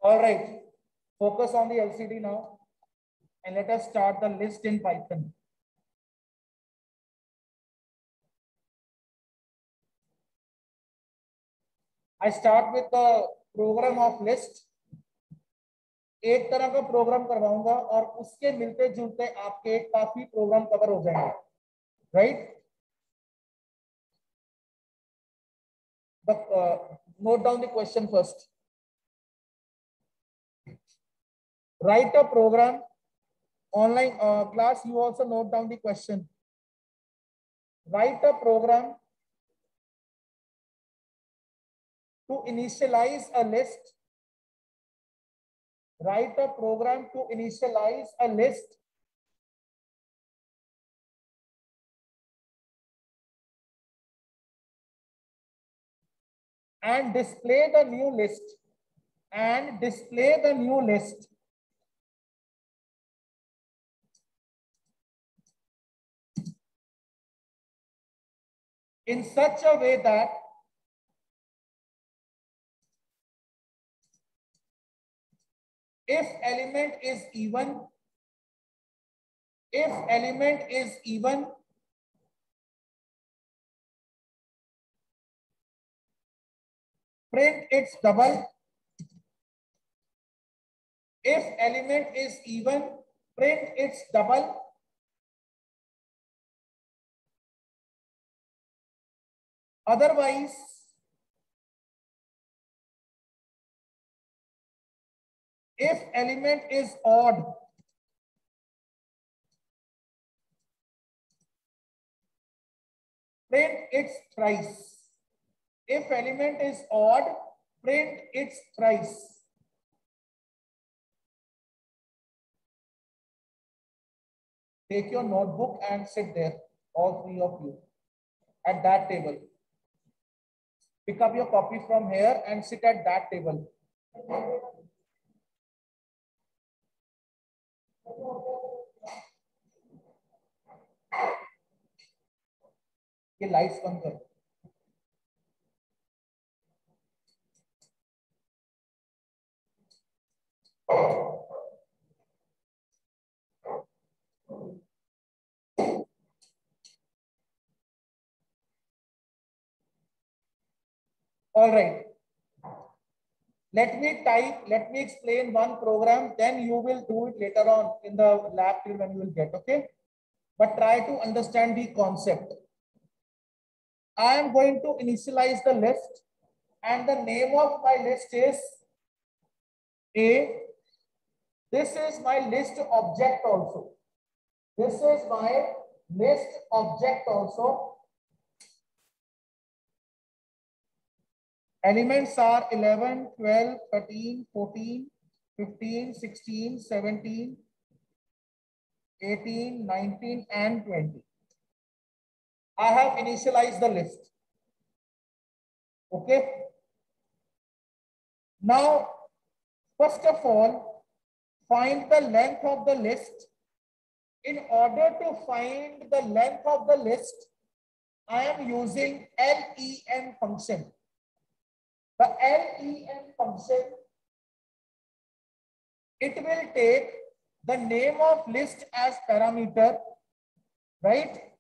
All right, focus on the LCD now and let us start the list in Python. I start with the program of list. एक तरह का programme करवाऊंगा और उसके मिलते जुलते आपके काफी प्रोग्राम कवर हो जाएंगे, right? Note down the question first. Write a program. Online class, you also note down the question. Write a program to initialize a list. Write a program to initialize a list and display the new list. And display the new list. In such a way that if element is even, print its double. If element is even, print its double. Otherwise, if element is odd, print its thrice. If element is odd, print its thrice. Take your notebook and sit there, all three of you, at that table. Pick up your copy from here and sit at that table. ये lights बंद करो. All right. Let me explain one program, then you will do it later on in the lab till when you will get, okay? But try to understand the concept. I am going to initialize the list and the name of my list is A. This is my list object also. This is my list object also. Elements are 11, 12, 13, 14, 15, 16, 17, 18, 19, and 20. I have initialized the list. Okay. Now, first of all, find the length of the list. In order to find the length of the list, I am using len function. The len function, it will take the name of list as parameter, right?